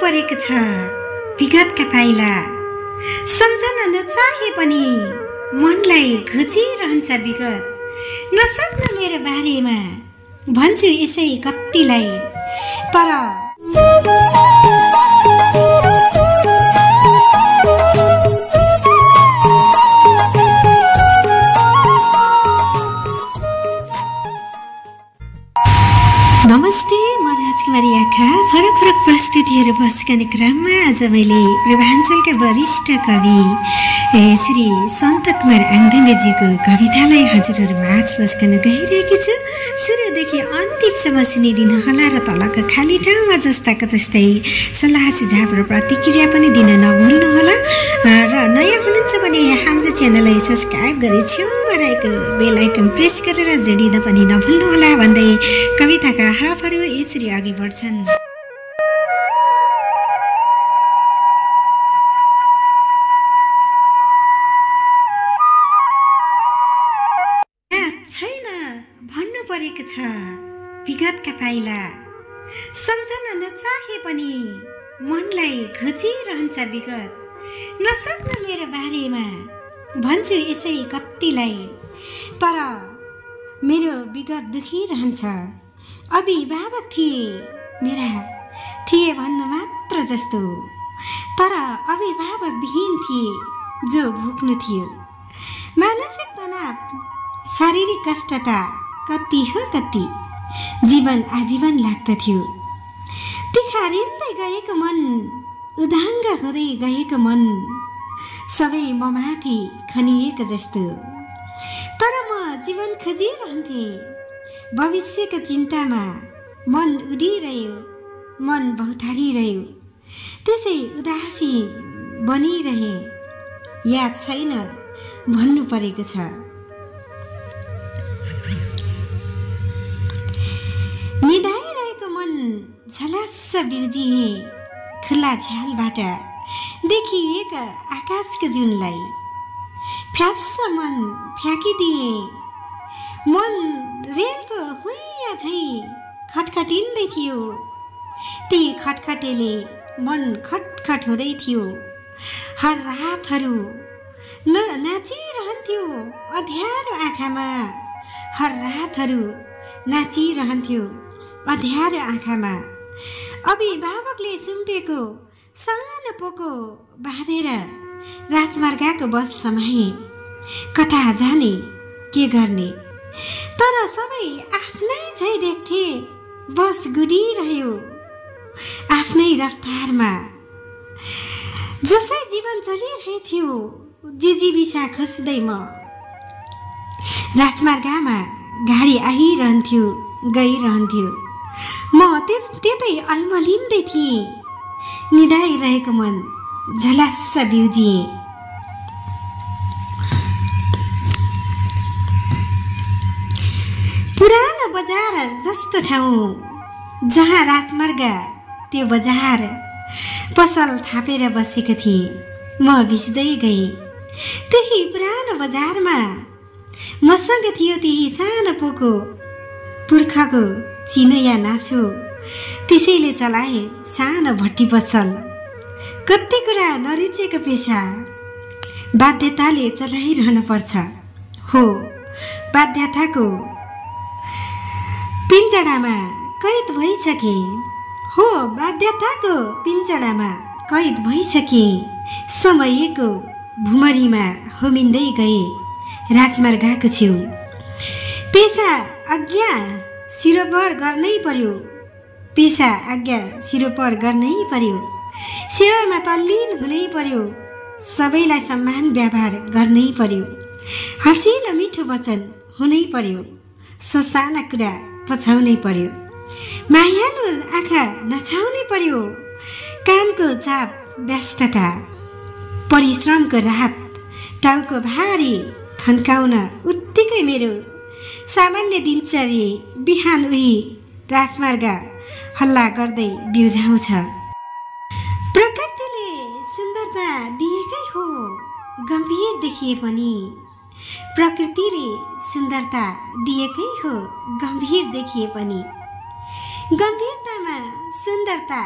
परेको छ विगतका पाइला। सम्झन नचाहे पनि मनलाई घोचिरहन्छ विगत। नसक्नु मेरो बारेमा भन्छु यसै कतिलाई, तर नमस्ते, म राजकुमारी आँखा। फरक फरक प्रस्तुतिहरू बस्कने क्रममा आज मैले पूर्वाञ्चलका वरिष्ठ कवि श्री सन्त कुमार आङदेमेजीको कवितालाई हजुरहरू माझ बस्कन गइरहेकी छु। सुरुदेखि अन्तिमसम्म सुनिदिनु होला र तलको खाली ठाउँमा जस्ताको त्यस्तै सल्लाह सुझाव र प्रतिक्रिया पनि दिन नभुल्नुहोला। र नयाँ हुनुहुन्छ भने हाम्रो च्यानललाई सब्सक्राइब गरी छेउमा रहेको बेल आइकन प्रेस गरेर जोडिन पनि नभुल्नुहोला भन्दै कविताका हरफहरू यसरी अघि बढ्छन्। छैन भन्नु परेको छ विगतका पाइला। सम्झन नचाहे पनि मनलाई घोचिरहन्छ विगत। नसक्नु मेरो बारेमा भन्छु यसै कतिलाई, तर मेरो विगत दुखिरहन्छ। अभिभावक थिए भन्नु मात्र जस्तो, तर अभिभावक विहीन थिए जो भोग्नु थियो। मानसिक तनाव, शारीरिक कष्टता कति हो कति, जीवन आजीवन लाग्दथ्यो। तिखारिँदै गएको मन, उदाङ्ग हुँदै गएको मन, सबै ममाथि खनिएको जस्तो। तर म जीवन खोजिरहन्थेँ, भविष्यको चिन्तामा मन उडिरह्यो, मन भौतारिरह्यो। त्यसै उदासी बनिरहे, याद छैन भन्नु परेको छ। निदाइरहेको मन झलस्स बिउजिए, खुल्ला झ्यालबाट देखिएका आकाशको जुनलाई। फ्यास्स मन फ्याँकिदिए, मन रेलको हुइया झै खटखटिँदै थियो। ती खटखटेले मन खटखट हुँदै थियो। हर रातहरू नाचिरहन्थ्यो अँध्यारो आँखामा। हर रातहरू नाचिरहन्थ्यो अँध्यारो आँखामा। अभिभावकले सुम्पेको सानो पोको बाँधेर राजमार्गको बस समाए। कता जाने के गर्ने, तर सबै आफ्नै झै देख्थे। बस गुडिरह्यो आफ्नै रफ्तारमा। जसै जीवन चलिरहेथ्यो, जिजीबिसा खोज्दै म राजमार्गमा गाडी आइरहन्थ्यो गइरहन्थ्यो। म त्यतै अल्मलिँदै थिएँ, निदाइरहेको मन झलस्स बिउजिए। पुरानो बजार जस्तो ठाउँ जहाँ राजमार्ग त्यो बजार पसल थापेर बसेको थिएँ। म भिज्दै गएँ त्यही पुरानो बजारमा। मसँग थियो त्यही सानो पोको पुर्खाको चिनोया नासो। त्यसैले चलाएँ सानो भट्टी पसल। कति कुरा नरिचेको पेसा, बाध्यताले चलाइरहन पर्छ। हो, बाध्यताको पिञ्जडामा कैद भइसके। हो, बाध्यताको पिञ्जडामा कैद भइसके। समयको भुमरीमा होमिँदै गए राजमार्गको छेउ। पेसा आज्ञा सिरोपर गर्नै पर्यो, पेसा आज्ञा सिरोपर गर्नै पर्यो। सेवामा तल्लीन हुनै पर्यो, सबैलाई सम्मान व्यवहार गर्नै पर्यो। हँसिलो मिठो वचन हुनै पर्यो, ससाना कुरा पछाउनै पर्यो। मायालु आँखा नछाउनै पर्यो, कामको चाप व्यस्तता परिश्रमको रात टाउको भारी थन्काउन उत्तिकै मेरो सामान्य दिनचर्या बिहान उही राजमार्ग हल्ला गर्दै बिउझाउँछ। प्रकृतिले सुन्दरता दिएकै हो गम्भीर देखिए पनि, प्रकृतिले सुन्दरता दिएकै हो गम्भीर देखिए पनि। गम्भीरतामा सुन्दरता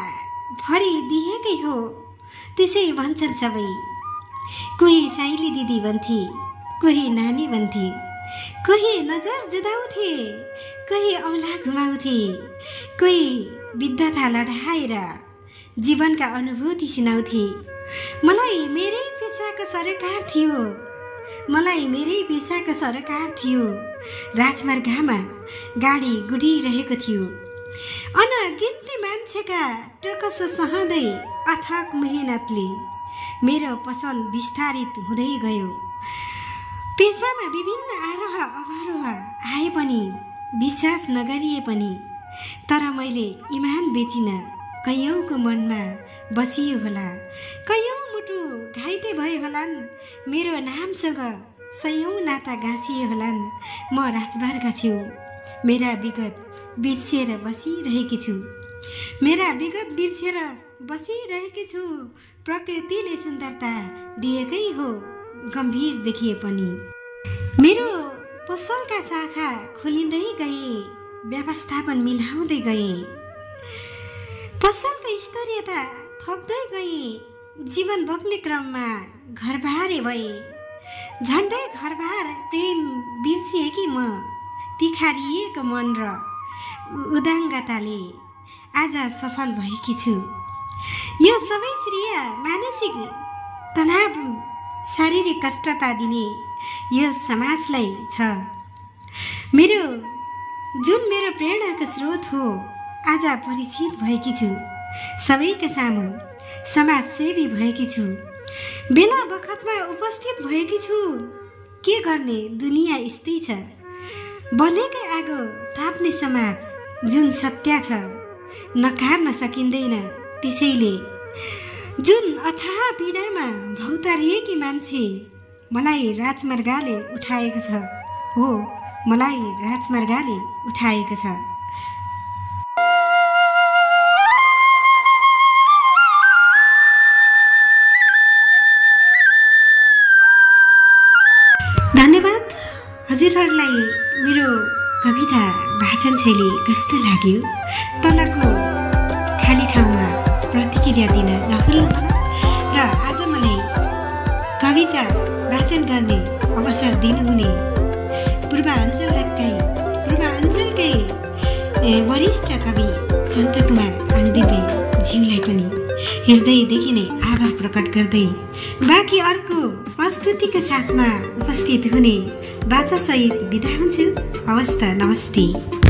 भरिदिएकै हो त्यसै भन्छन् सबै। कोही साइली दिदी भन्थे, कोही नानी भन्थे, कोही नजर जुदाउँथे, कोही औँला घुमाउँथे, कोही विद्वता लडाएर जीवनका अनुभूति सुनाउँथे। मलाई मेरै पेसाको सरोकार थियो, मलाई मेरै पेसाको सरोकार थियो। राजमार्गमा गाडी गुडिरहेको थियो, अनगिन्ती मान्छेका टोकस सहँदै अथक मेहनतले मेरो पसल विस्तारित हुँदै गयो। पेसामा विभिन्न आरोह अवरोह आए पनि, विश्वास नगरिए पनि, तर मैले इमान बेचिन। कैयौँको मनमा बसियो होला, कैयौँ मुटु घाइते भए होलान्, मेरो नामसँग सयौँ नाता गाँसिए होलान्। म राजमार्ग छेउ मेरा विगत बिर्सेर बसिरहेकी छु, मेरा विगत बिर्सेर बसिरहेकी छु। प्रकृतिले सुन्दरता दिएकै हो गम्भीर देखिए पनि। मेरो पसलका शाखा खोलिँदै गए, व्यवस्थापन मिलाउँदै गए, पसलको स्तरीयता थप्दै गए। जीवन बग्ने क्रममा घरबारे भए, झन्डै घरबार प्रेम बिर्सिएकी म। तिखारिएको मन र उदाङ्गताले आज सफल भएकी छु। यो सबै श्रेय मानसिक तनाव, शारीरिक कष्टता दिने यो समाजलाई छ। जुन मेरो प्रेरणाको स्रोत हो, आज परिचित भएकी छु। सबैका सामु समाजसेवी भएकी छु, बेला बखतमा उपस्थित भएकी छु। के गर्ने, दुनियाँ यस्तै छ। बलेकै आगो ताप्ने समाज जुन सत्य छ, नकार्न सकिँदैन। त्यसैले जुन अथाह पीडामा भौतारिएकी मान्छे मलाई राजमार्गले उठाएको छ, हो मलाई राजमार्गले उठाएको छ। धन्यवाद हजुरहरूलाई। मेरो कविता वाचन शैली कस्तो लाग्यो? तलको खाली ठाउँमा प्रतिक्रिया दिन नभुल्नु र आज मलाई कविता वाचन गर्ने अवसर दिनुहुने पूर्वाञ्चलकै वरिष्ठ कवि सन्त कुमार आङदिपे ज्यूलाई पनि हृदयदेखि नै आभार प्रकट गर्दै बाँकी अर्को प्रस्तुतिको साथमा उपस्थित हुने बाचासहित बिदा हुन्छु। हवस् त, नमस्ते।